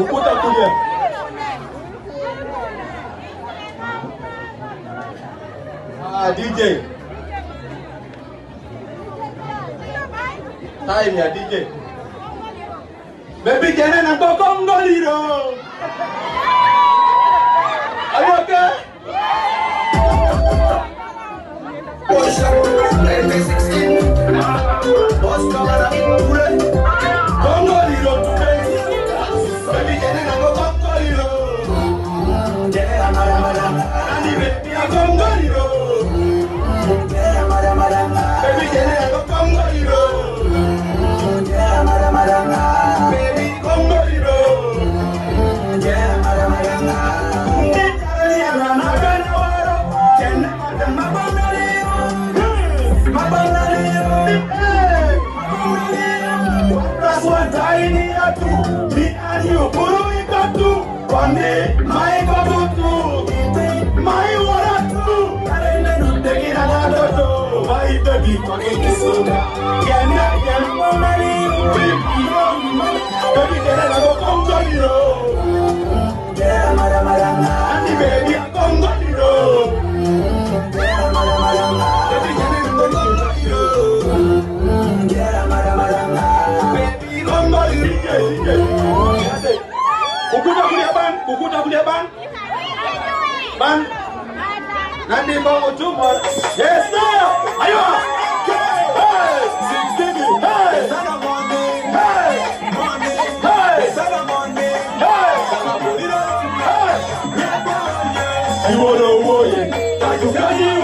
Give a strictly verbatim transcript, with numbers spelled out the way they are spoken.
Ukuta kulia. Ah, D J. Time ya D J. Baby jana na kokongoliro. Are you okay? Push up, sixteen. Boss camera, bullet. Kongoliro today. Baby jana na kokongoliro. Yeah, mara mara. Ani baby ya kongoliro. Yeah, mara mara. Baby jana na kokongoliro. Yeah, mara mara. Baby kongoliro. Yeah, mara mara. Ukuta kulia ban, ukuta kulia ban. Ban. Nanti kau cuma. Yes sir. Ayo. Hey, sixteen. Hey, sana money. Hey, money. Hey, sana money. Hey, sana money. Hey, yeah, yeah. Ayo, ayo, ayo.